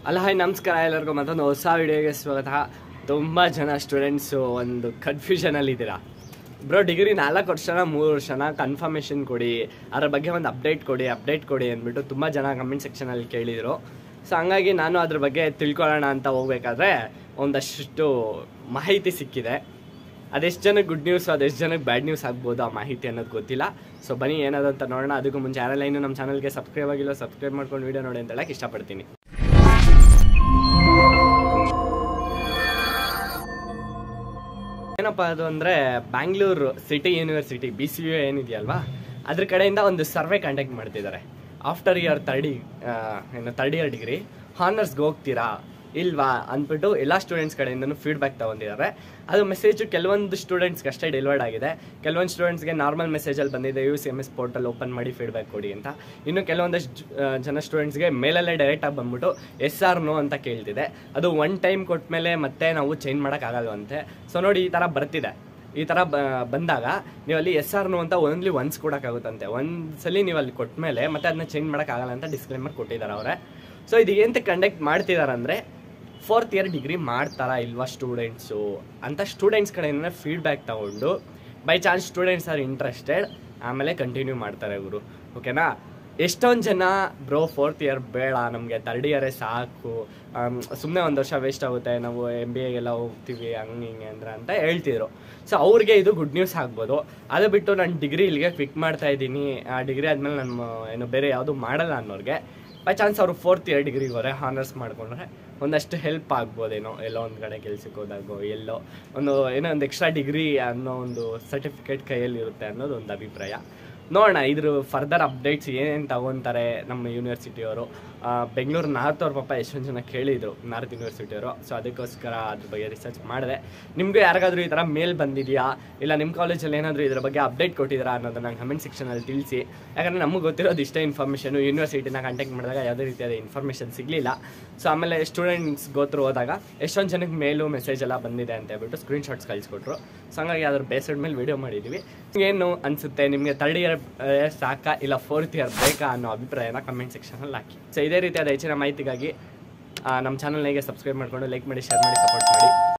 ಅಲ್ಲ ಹಾಯ್ ನಮಸ್ಕಾರ ಎಲ್ಲರಿಗೂ ಮತ್ತೊಂದು ಹೊಸ ವಿಡಿಯೋಗೆ ಸ್ವಾಗತ. ತುಂಬ ಜನ ಸ್ಟೂಡೆಂಟ್ಸು ಒಂದು ಕನ್ಫ್ಯೂಷನಲ್ಲಿ ಇದ್ದೀರಾ. ಬ್ರೋ ಡಿಗ್ರಿ 4 ವರ್ಷನ 3 ವರ್ಷನ ಕನ್ಫರ್ಮೇಷನ್ ಕೊಡಿ, ಅದರ ಬಗ್ಗೆ ಒಂದು ಅಪ್ಡೇಟ್ ಕೊಡಿ ಅಂದ್ಬಿಟ್ಟು ತುಂಬ ಜನ ಕಮೆಂಟ್ ಸೆಕ್ಷನಲ್ಲಿ ಕೇಳಿದರು. ಸೊ ಹಂಗಾಗಿ ನಾನು ಅದ್ರ ಬಗ್ಗೆ ತಿಳ್ಕೊಳ್ಳೋಣ ಅಂತ ಹೋಗ್ಬೇಕಾದ್ರೆ ಒಂದಷ್ಟು ಮಾಹಿತಿ ಸಿಕ್ಕಿದೆ. ಅದೆಷ್ಟು ಜನಕ್ಕೆ ಗುಡ್ ನ್ಯೂಸ್, ಅದೆಷ್ಟು ಜನಕ್ಕೆ ಬ್ಯಾಡ್ ನ್ಯೂಸ್ ಆಗ್ಬೋದು ಆ ಮಾಹಿತಿ ಅನ್ನೋದು ಗೊತ್ತಿಲ್ಲ. ಸೊ ಬನ್ನಿ ಏನದು ಅಂತ ನೋಡೋಣ. ಅದಕ್ಕೂ ಮುಂಚೆ ಯಾರೆಲ್ಲ ಇನ್ನೂ ನಮ್ಮ ಚಾನಲ್ಗೆ ಸಬ್ಸ್ಕ್ರೈಬ್ ಆಗಿಲ್ಲ ಸಬ್ಸ್ಕ್ರೈಬ್ ಮಾಡ್ಕೊಂಡು ವೀಡಿಯೋ ನೋಡಿ ಅಂತ ಹೇಳಕ್ಕೆ ಇಷ್ಟಪಡ್ತೀನಿ. ಏನಪ್ಪ ಅದು ಅಂದರೆ ಬ್ಯಾಂಗ್ಳೂರು ಸಿಟಿ ಯೂನಿವರ್ಸಿಟಿ BCU ಏನಿದೆಯಲ್ವಾ, ಅದ್ರ ಕಡೆಯಿಂದ ಒಂದು ಸರ್ವೆ ಕಂಡಕ್ಟ್ ಮಾಡ್ತಿದ್ದಾರೆ. After year third year degree ಹಾನರ್ಸ್ಗೆ ಹೋಗ್ತೀರಾ ಇಲ್ವಾ ಅಂದ್ಬಿಟ್ಟು ಎಲ್ಲ ಸ್ಟೂಡೆಂಟ್ಸ್ ಕಡೆಯಿಂದನೂ ಫೀಡ್ಬ್ಯಾಕ್ ತೊಗೊಂಡಿದ್ದಾರೆ. ಅದು ಮೆಸೇಜು ಕೆಲವೊಂದು ಸ್ಟೂಡೆಂಟ್ಸ್ಗೆ ಅಷ್ಟೇ ಡೆಲಿವರ್ಡ್ ಆಗಿದೆ. ಕೆಲವೊಂದು ಸ್ಟೂಡೆಂಟ್ಸ್ಗೆ ನಾರ್ಮಲ್ ಮೆಸೇಜಲ್ಲಿ ಬಂದಿದೆ UCMS ಪೋರ್ಟಲ್ ಓಪನ್ ಮಾಡಿ ಫೀಡ್ಬ್ಯಾಕ್ ಕೊಡಿ ಅಂತ. ಇನ್ನು ಕೆಲವೊಂದಷ್ಟು ಜನ ಸ್ಟೂಡೆಂಟ್ಸ್ಗೆ ಮೇಲಲ್ಲೇ ಡೈರೆಕ್ಟಾಗಿ ಬಂದ್ಬಿಟ್ಟು ಎಸ್ ಆರ್ ನೋ ಅಂತ ಕೇಳ್ತಿದೆ. ಅದು ಒನ್ ಟೈಮ್ ಕೊಟ್ಟ ಮೇಲೆ ಮತ್ತೆ ನಾವು ಚೇಂಜ್ ಮಾಡೋಕ್ಕಾಗಲ್ವಂತೆ. ಸೊ ನೋಡಿ ಈ ಥರ ಬರ್ತಿದೆ. ಈ ಥರ ಬಂದಾಗ ನೀವು ಅಲ್ಲಿ ಎಸ್ ಆರ್ ನೋ ಅಂತ ಓನ್ಲಿ ಒನ್ಸ್ ಕೊಡೋಕ್ಕಾಗುತ್ತಂತೆ. ಒಂದ್ಸಲಿ ನೀವು ಅಲ್ಲಿ ಕೊಟ್ಟ ಮೇಲೆ ಮತ್ತೆ ಅದನ್ನ ಚೇಂಜ್ ಮಾಡೋಕ್ಕಾಗಲ್ಲ ಅಂತ ಡಿಸ್ಕ್ಲೇಮರ್ ಕೊಟ್ಟಿದ್ದಾರೆ ಅವರೇ. ಸೊ ಇದು ಏನಂತ ಕಂಡಕ್ಟ್ ಮಾಡ್ತಿದ್ದಾರೆ ಅಂದರೆ 4th ಇಯರ್ ಡಿಗ್ರಿ ಮಾಡ್ತಾರಾ ಇಲ್ವಾ ಸ್ಟೂಡೆಂಟ್ಸು ಅಂತ ಸ್ಟೂಡೆಂಟ್ಸ್ ಕಡೆಯಿಂದ ಫೀಡ್ಬ್ಯಾಕ್ ತೊಗೊಂಡು by chance students are interested ಆಮೇಲೆ ಕಂಟಿನ್ಯೂ ಮಾಡ್ತಾರೆ ಇವರು. ಓಕೆನಾ? ಎಷ್ಟೊಂದು ಜನ ಬ್ರೋ 4th ಇಯರ್ ಬೇಡ, ನಮಗೆ 3rd ಇಯರೇ ಸಾಕು, ಸುಮ್ಮನೆ 1 ವರ್ಷ ವೇಸ್ಟ್ ಆಗುತ್ತೆ, ನಾವು MBA ಗೆಲ್ಲ ಹೋಗ್ತೀವಿ ಹಂಗೆ ಹಿಂಗೆ ಅಂದ್ರೆ ಅಂತ ಹೇಳ್ತಿದ್ರು. ಸೊ ಅವ್ರಿಗೆ ಇದು ಗುಡ್ ನ್ಯೂಸ್ ಆಗ್ಬೋದು. ಅದು ಬಿಟ್ಟು ನಾನು ಡಿಗ್ರಿ ಇಲ್ಲಿಗೆ ಕ್ವಿಕ್ ಮಾಡ್ತಾ ಇದ್ದೀನಿ, ಆ ಡಿಗ್ರಿ ಆದಮೇಲೆ ನಾನು ಏನು ಬೇರೆ ಯಾವುದು ಮಾಡಲ್ಲ ಅನ್ನೋರಿಗೆ ಬೈ ಚಾನ್ಸ್ ಅವರು 4th ಇಯರ್ ಡಿಗ್ರಿಗೆ ಹೋದರೆ ಹಾನರ್ಸ್ ಮಾಡ್ಕೊಂಡ್ರೆ ಒಂದಷ್ಟು ಹೆಲ್ಪ್ ಆಗ್ಬೋದೇನೋ. ಎಲ್ಲೋ ಒಂದು ಕಡೆ ಕೆಲ್ಸಕ್ಕೆ ಹೋದಾಗೋ ಎಲ್ಲೋ ಏನೋ ಒಂದು ಎಕ್ಸ್ಟ್ರಾ ಡಿಗ್ರಿ ಅನ್ನೋ ಒಂದು ಸರ್ಟಿಫಿಕೇಟ್ ಕೈಯಲ್ಲಿ ಇರುತ್ತೆ ಅನ್ನೋದು ಒಂದು ಅಭಿಪ್ರಾಯ. ನೋಡೋಣ ಇದ್ರ ಫರ್ದರ್ ಅಪ್ಡೇಟ್ಸ್ ಏನೇನು ತಗೊತಾರೆ ನಮ್ಮ ಯೂನಿವರ್ಸಿಟಿಯವರು. ಬೆಂಗಳೂರು ನಾರ್ತ್ ಅವ್ರ ಪಾಪ ಎಷ್ಟೊಂದು ಜನ ಕೇಳಿದರು, ನಾರ್ತ್ ಯೂನಿವರ್ಸಿಟಿಯವರು. ಸೊ ಅದಕ್ಕೋಸ್ಕರ ಅದ್ರ ಬಗ್ಗೆ ರಿಸರ್ಚ್ ಮಾಡಿದೆ. ನಿಮಗೂ ಯಾರಿಗಾದ್ರೂ ಈ ಥರ ಮೇಲ್ ಬಂದಿದೆಯಾ, ಇಲ್ಲ ನಿಮ್ಮ ಕಾಲೇಜಲ್ಲಿ ಏನಾದರೂ ಇದ್ರ ಬಗ್ಗೆ ಅಪ್ಡೇಟ್ ಕೊಟ್ಟಿದ್ದೀರಾ ಅನ್ನೋದನ್ನ ಕಮೆಂಟ್ ಸೆಕ್ಷನಲ್ಲಿ ತಿಳಿಸಿ. ಯಾಕಂದರೆ ನಮಗೆ ಗೊತ್ತಿರೋದು ಇಷ್ಟೇ ಇನ್ಫಾರ್ಮೇಷನು. ಯೂನಿವರ್ಸಿಟಿನ ಕಾಂಟ್ಯಾಕ್ಟ್ ಮಾಡಿದಾಗ ಯಾವುದೇ ರೀತಿಯಾದ ಇನ್ಫಾರ್ಮೇಷನ್ ಸಿಗಲಿಲ್ಲ. ಸೊ ಆಮೇಲೆ ಸ್ಟೂಡೆಂಟ್ಸ್ ಗೋತ್ರು ಹೋದಾಗ ಎಷ್ಟೊಂದು ಜನಕ್ಕೆ ಮೇಲು ಮೆಸೇಜ್ ಎಲ್ಲ ಬಂದಿದೆ ಅಂತ ಹೇಳ್ಬಿಟ್ಟು ಸ್ಕ್ರೀನ್ಶಾಟ್ಸ್ ಕಳಿಸ್ಕೊಟ್ರು. ಸೊ ಹಂಗಾಗಿ ಅದ್ರ ಬೇಸ್ಡ್ ಮೇಲೆ ವೀಡಿಯೋ ಮಾಡಿದ್ದೀವಿ. ಏನು ಅನಿಸುತ್ತೆ ನಿಮಗೆ 3rd ಇಯರ್ ಸಾಕಾ ಇಲ್ಲ 4th ಇಯರ್ ಬೇಕಾ ಅನ್ನೋ ಅಭಿಪ್ರಾಯನ ಕಮೆಂಟ್ ಸೆಕ್ಷನಲ್ಲಿ ಹಾಕಿ. ಸೊ ಇದೇ ರೀತಿಯಾದ ಹೆಚ್ಚಿನ ಮಾಹಿತಿಗಾಗಿ ನಮ್ಮ ಚಾನಲ್ಗೆ ಸಬ್ಸ್ಕ್ರೈಬ್ ಮಾಡಿಕೊಂಡು ಲೈಕ್ ಮಾಡಿ, ಶೇರ್ ಮಾಡಿ, ಸಪೋರ್ಟ್ ಮಾಡಿ.